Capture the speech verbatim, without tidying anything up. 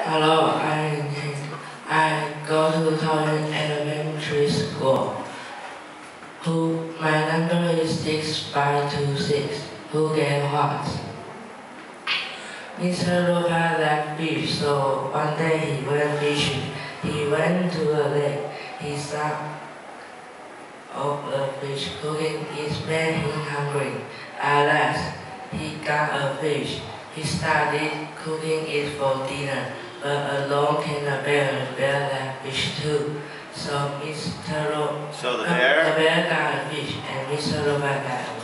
Hello, I I go to Taoyuan Elementary School. Who my number is six five two six. Who get what? Mister Roca liked fish, so one day he went fishing. He went to the lake. He saw of a fish cooking. It made him hungry. At last, he got a fish. He started cooking it for dinner, but along came a bear. The bear liked fish too. So Mister Ro- So the uh, bear? the bear got a fish, and Mister Roca got